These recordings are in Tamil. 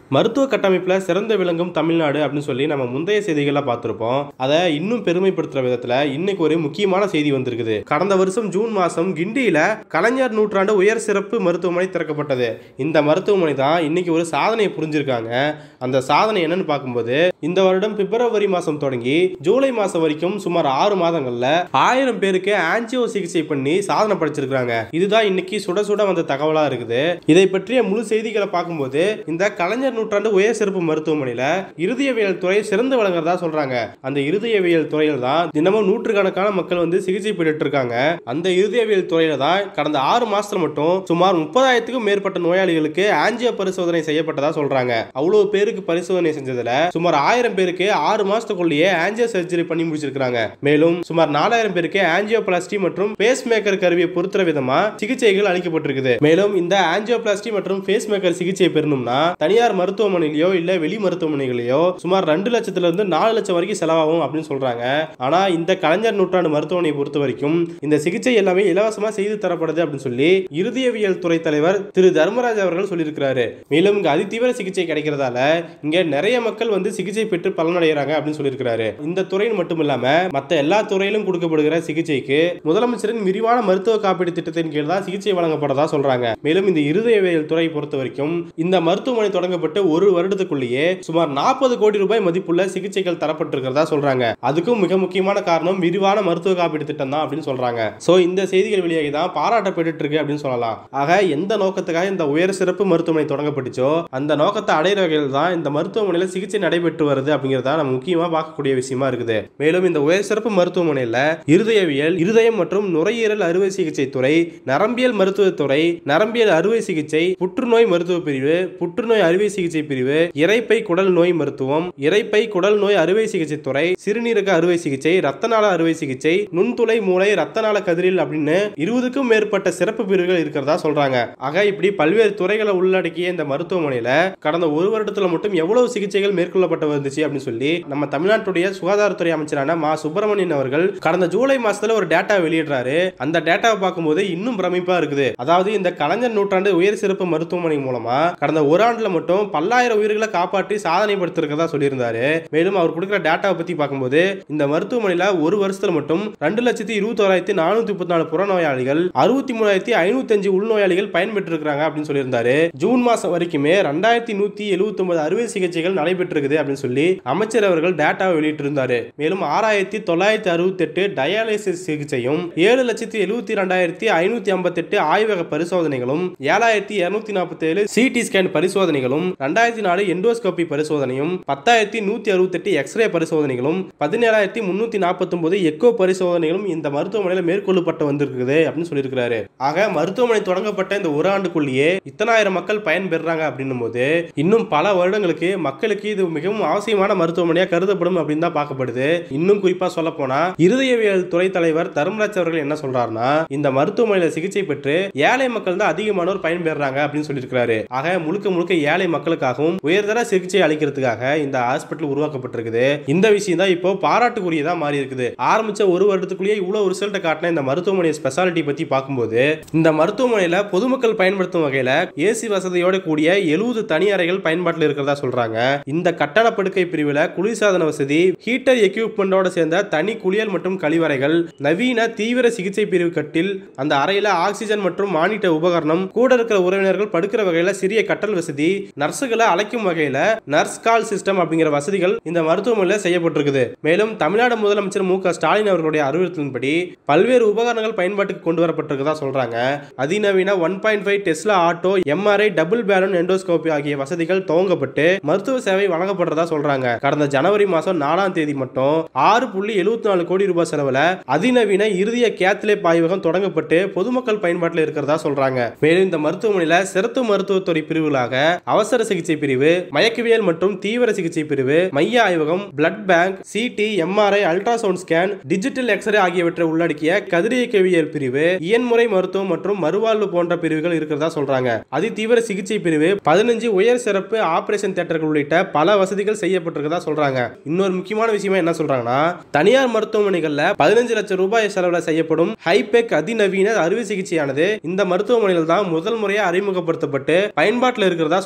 மருத்துவ கட்டமைப்புல சிறந்த விளங்கும் தமிழ்நாடு அப்படின்னு சொல்லி நம்ம முந்தைய செய்திகளை பார்த்திருப்போம். அதை இன்னும் பெருமைப்படுத்துற விதத்துல இன்னைக்கு ஒரு முக்கியமான செய்தி வந்திருக்குது. கடந்த வருஷம் ஜூன் மாசம் கிண்டியில கலைஞர் நூற்றாண்டு உயர் சிறப்பு மருத்துவமனை திறக்கப்பட்டது. இந்த மருத்துவமனை தான் இன்னைக்கு ஒரு சாதனையை புரிஞ்சிருக்காங்க. அந்த சாதனை என்னன்னு பார்க்கும்போது, இந்த வருடம் பிப்ரவரி மாசம் தொடங்கி ஜூலை மாசம் வரைக்கும் சுமார் 6 மாதங்கள்ல 1000 பேருக்கு ஆன்ஜியோ சிகிச்சை பண்ணி சாதனை படைச்சிருக்காங்க. இதுதான் இன்னைக்கு சுட சுட வந்த தகவலா இருக்குது. இதை பற்றிய முழு செய்திகளை பார்க்கும்போது, இந்த கலைஞர் நூற்றாண்டு உயர் சிறப்பு மருத்துவமனையில இருதயவியல் துறை சிறந்து வழங்குறதா சொல்றாங்க. அந்த இருதயவியல் துறையில் தான் தினமும் நூற்றுக்கணக்கான மக்கள் வந்து சிகிச்சை பெற்றுட்டு இருக்காங்க. அந்த இருதயவியல் துறையில தான் கடந்த 6 மாசத்துல மட்டும் சுமார் 30,000க்கும் மேற்பட்ட நோயாளிகளுக்கு ஆன்ஜியோ பரிசோதனை செய்யப்பட்டதா சொல்றாங்க. அவ்வளவு பேருக்கு பரிசோதனை செஞ்சதுல சுமார் 1000 பேருக்கு 6 மாசத்துக்குள்ளேயே ஆன்ஜியோ சர்ஜரி பண்ணி முடிச்சிருக்காங்க. மேலும் சுமார் 4000 பேருக்கு ஆன்ஜியோபிளாஸ்டி மற்றும் பேஸ் மேக்கர் கருவியை பொறுத்துற விதமா சிகிச்சைகள் அளிக்கப்பட்டிருக்குது. மேலும் இந்த ஆன்ஜியோபிளாஸ்டி மற்றும் பேஸ் மேக்கர் சிகிச்சை பெறணும்னா தனியார் மருத்துவமனையிலயோ இல்ல வெளி மருத்துவமனைகளையோ சுமார் 2 லட்சத்துல இருந்து 4 லட்சம் வரைக்கும் செலவாகும் அப்படின்னு சொல்றாங்க. ஆனா இந்த கலைஞர் நூற்றாண்டு மருத்துவமனையை பொறுத்த வரைக்கும் இந்த சிகிச்சை எல்லாமே இலவசமா செய்து தரப்படுது அப்படின்னு சொல்லி இருதயவியல் துறை தலைவர் திரு தர்மராஜ் அவர்கள் சொல்லியிருக்கிறாரு. மேலும் இங்க அதிதீவிர சிகிச்சை கிடைக்கிறதால இங்க நிறைய மக்கள் வந்து சிகிச்சை பெற்று பலனடைகிறாங்க அப்படின்னு சொல்லியிருக்கிறாரு. இந்த துறையில் மட்டும் இல்லாம மத்த எல்லா துறையிலும் கொடுக்கப்படுகிற சிகிச்சைக்கு முதலமைச்சரின் விரிவான மருத்துவ காப்பீடு திட்டத்தின் கீழ் தான் சிகிச்சை வழங்கப்படுறதா சொல்றாங்க. மேலும் இந்த இருதயவியல் துறை பொறுத்த வரைக்கும் இந்த மருத்துவமனை தொடங்கப்பட்டு ஒரு வருடத்துக்குள்ளேயே சுமார் 40 கோடி ரூபாய் மதிப்புள்ள சிகிச்சைகள் தரப்பட்டிருக்கிறதா சொல்றாங்க. அதுக்கும் மிக முக்கியமான காரணம் விரிவான மருத்துவ காப்பீடு திட்டம் தான் அப்படின்னு சொல்றாங்க. சோ இந்த செய்திகள் வெளியாகி தான் பாராட்டப்பட்டு இருக்கு அப்படின்னு சொல்லலாம். ஆக எந்த நோக்கத்துக்காக இந்த உயர் சிறப்பு மருத்துவமனை தொடங்கப்பட்டுச்சோ அந்த நோக்கத்தை அடைகிற வகையில் தான் இந்த மருத்துவமனையில சிகிச்சை நடைபெற்று வருது அப்படிங்கறத நம்ம முக்கியமா பார்க்கக்கூடிய விஷயமா இருக்குது. மேலும் இந்த உயர் சிறப்பு மருத்துவமனையில இருதயவியல், இருதயம் மற்றும் நுரையீரல் அறுவை சிகிச்சை துறை, நரம்பியல் மருத்துவத்துறை, நரம்பியல் அறுவை சிகிச்சை, புற்றுநோய் மருத்துவ பிரிவு, புற்றுநோய் அறுவை சிகிச்சை பிரிவு, இரைப்பை குடல் நோய் மருத்துவம், இரைப்பை குடல் நோய் அறுவை சிகிச்சை துறை, சிறுநீரக அறுவை சிகிச்சை, ரத்த நாள அறுவை சிகிச்சை, நுண்துளை மூளை ரத்த நாள கதிரில் அப்படின்னு 20க்கும் மேற்பட்ட சிறப்பு பிரிவுகள் இருக்கிறதா சொல்றாங்க. ஆக இப்படி பல்வேறு துறைகளை உள்ளடக்கிய இந்த மருத்துவமனையில கடந்த ஒரு வருடத்துல மட்டும் எவ்வளவு சிகிச்சைகள் மேற்கொள்ளப்பட்டு வந்துச்சு அப்படின்னு சொல்லி நம்ம தமிழ்நாட்டுடைய சுகாதாரத்துறை அமைச்சரான மா சுப்பிரமணியன் அவர்கள் கடந்த ஜூலை மாசத்துல ஒரு டேட்டா வெளியிடுறாரு. அந்த டேட்டாவை பார்க்கும்போது இன்னும் பிரமிப்பா இருக்குது. அதாவது இந்த கலைஞர் நூற்றாண்டு உயர் சிறப்பு மருத்துவமனை மூலமா கடந்த ஒரு ஆண்டுல மட்டும் பல்லாயிரம் உயிர்களை காப்பாற்றி சாதனை படுத்திருக்கிறதா சொல்லியிருந்தாரு. மேலும் அவர் கொடுக்கிற டேட்டாவை பத்தி பார்க்கும்போது இந்த மருத்துவமனையில ஒரு வருஷத்துல மட்டும் 2,21,434 புறநோயாளிகள், 63,505 உள்நோயாளிகள் பயன்பெற்றிருக்கிறாங்க அப்படின்னு சொல்லியிருந்தாரு. ஜூன் மாசம் வரைக்குமே 2,179 அறுவை சிகிச்சைகள் நடைபெற்றிருக்குது அப்படின்னு சொல்லி அமைச்சர் அவர்கள் டேட்டாவை வெளியிட்டிருந்தாரு. மேலும் 6,968 டயாலிசிஸ் சிகிச்சையும், 7,72,558 ஆய்வக பரிசோதனைகளும், 7,247 சிடி ஸ்கேன் பரிசோதனைகளும், 2004 எண்டோஸ்கோபி பரிசோதனையும், 10,168 எக்ஸ்ரே பரிசோதனைகளும், 17,349 எக்கோ பரிசோதனைகளும் இந்த மருத்துவமனையில் மேற்கொள்ளப்பட்டு வந்திருக்குது அப்படின்னு சொல்லியிருக்கிறாரு. ஆக மருத்துவமனை தொடங்கப்பட்ட இந்த ஒரு ஆண்டுக்குள்ளேயே இத்தனாயிரம் மக்கள் பயன்பெறாங்க அப்படின்னும் போது இன்னும் பல வருடங்களுக்கு மக்களுக்கு இது மிகவும் அவசியமான மருத்துவமனையா கருதப்படும் அப்படின்னு தான் பார்க்கப்படுது. இன்னும் குறிப்பா சொல்ல போனா இருதயவியல் துறை தலைவர் தர்மராஜ் அவர்கள் என்ன சொல்றாருன்னா, இந்த மருத்துவமனையில சிகிச்சை பெற்று ஏழை மக்கள் தான் அதிகமானோர் பயன்பெறாங்க அப்படின்னு சொல்லியிருக்கிறாரு. ஆக முழுக்க முழுக்க ஏழை மக்களுக்காகவும் உயர்தர சிகிச்சை அளிக்கிறதுக்காக இந்த ஹாஸ்பிட்டல் உருவாக்கப்பட்டிருக்குது. இந்த விஷயம் தான் இப்போ பாராட்டுக்குரியதா மாறி இருக்குது. ஆரம்பிச்ச ஒரு வருடத்துக்குள்ளேயே இவ்வளவு ரிசல்ட் காட்டின இந்த மருத்துவமனை ஸ்பெஷாலிட்டி பத்தி பார்க்கும்போது இந்த மருத்துவமனையில பொதுமக்கள் பயன்படுத்தும் வகையில ஏசி வசதியோட கூடிய 70 தனி அறைகள் பயன்பாட்டில் இருக்கிறதா சொல்றாங்க. இந்த கட்டட படுக்கை பிரிவுல குளிர்சாதன வசதி, ஹீட்டர் எக்யூப்மெண்டோட சேர்ந்த தனி குளியல் மற்றும் கழிவறைகள், நவீன தீவிர சிகிச்சை பிரிவு கட்டில், அந்த அறையில ஆக்சிஜன் மற்றும் மானிட்டர் உபகரணம், கூட இருக்கிற உறவினர்கள் படுக்கிற வகையில சிறிய கட்டல் வசதி, நர்சுகளை அழைக்கும் வகையில நர்ஸ் கால் சிஸ்டம் அப்படிங்கிற வசதிகள் இந்த மருத்துவமனையில் செய்யப்பட்டிருக்குது. மேலும் தமிழ்நாடு முதலமைச்சர் மு க ஸ்டாலின் அவர்களுடைய அறிவுறுத்தலின்படி பல்வேறு உபகரணங்கள் பயன்பாட்டுக்கு கொண்டு வரப்பட்டிருக்கதா சொல்றாங்க. அதிநவீன 1.5 Tesla auto, MRI, double balloon endoscopy ஆகிய வசதிகள் துவங்கப்பட்டு மருத்துவ சேவை வழங்கப்படுறதா சொல்றாங்க. கடந்த ஜனவரி மாசம் 4ஆம் தேதி மட்டும் 6.74 கோடி ரூபாய் செலவுல அதிநவீன இருதய கேத்லேப் ஆய்வகம் தொடங்கப்பட்டு பொதுமக்கள் பயன்பாட்டில் இருக்கிறதா சொல்றாங்க. மேலும் இந்த மருத்துவமனையில சிறப்பு மருத்துவத்துறை பிரிவுகளாக அவசர சிகிச்சை பிரிவு, மயக்கவியல் மற்றும் தீவிர சிகிச்சை பிரிவு, மைய ஆய்வகம், blood bank, CT, MRI, ultrasound scan, digital x ray ஆகியவற்றை உள்ளடக்கிய கதிரியக்கவியல் பிரிவு, இயன்முறை மருத்துவம் மற்றும் மறுவாழ்வு போன்ற பிரிவுகள் இருக்கிறதா சொல்றாங்க. அதிதீவிர சிகிச்சை பிரிவு, 15 உயர் சிறப்பு ஆபரேஷன் தியேட்டர்கள் உள்ளிட்ட பல வசதிகள் செய்யப்பட்டிருக்கதா சொல்றாங்க. இன்னொரு முக்கியமான விஷயமா என்ன சொல்றாங்கன்னா, தனியார் மருத்துவமனைகள்ல 15 லட்சம் ரூபாய் செலவுல செய்யப்படும் ஹைபெக் அதிநவீன அறுவை சிகிச்சையானது இந்த மருத்துவமனையில் தான் முதல் முறையா அறிமுகப்படுத்தப்பட்டு பயன்பாட்டில் இருக்கிறதா சொல்றாங்க.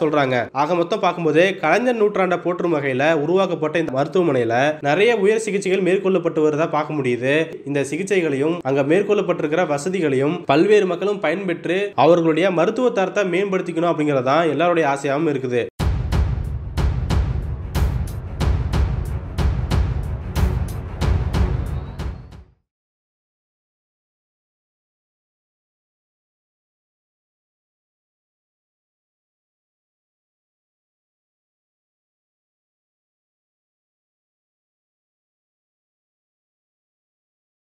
ஆக மொத்தம் பார்க்கும்போது கலைஞர் நூற்றாண்டை போற்றும் வகையில உருவாக்கப்பட்ட இந்த மருத்துவமனையில நிறைய உயர் சிகிச்சைகள் மேற்கொள்ளப்பட்டு வருவதா பார்க்க முடியுது. இந்த சிகிச்சைகளையும் அங்க மேற்கொள்ளப்பட்டிருக்கிற வசதிகளையும் பல்வேறு மக்களும் பயன்பெற்று அவர்களுடைய மருத்துவ தரத்தை மேம்படுத்திக்கணும் அப்படிங்கறதான் எல்லாருடைய ஆசையாகவும் இருக்குது.